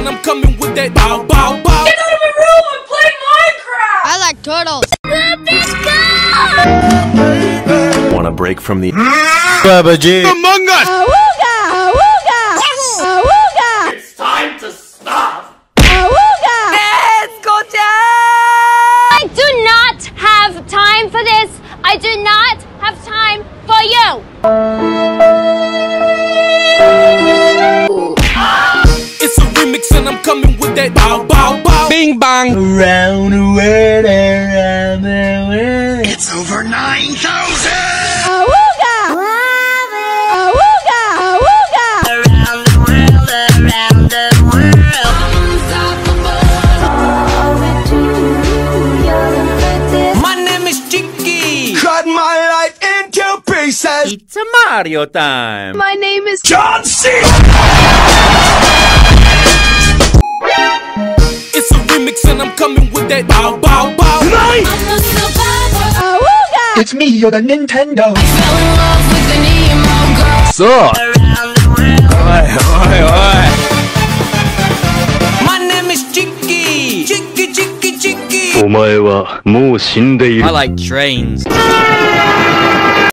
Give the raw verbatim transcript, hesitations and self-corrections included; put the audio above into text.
and I'm coming with that bow, bow, bow. Get out of my room and play Minecraft! I like turtles. Let's go! Want a break from the Among Us! Awooga! Awooga! Awooga! It's time to stop! Awooga! Let's go, I do not have time for this. I do not have time for you. It's a remix and I'm coming with that bow, bow, bow. Bing bang. Around the world, around the world. It's over nine thousand! Awooga! Awooga! Awooga! Around the world, around the world. My name is Chicky. Cut my life into pieces. It's a Mario time. My name is John C. It's a remix and I'm coming with that bow, bow, bow. Nice. Awooga! It's me, you're the Nintendo. So. Around the world. Oi, oi, oi. My name is Chicky. Chicky, Chicky, Chicky. お前はもう死んでいる。 I like trains.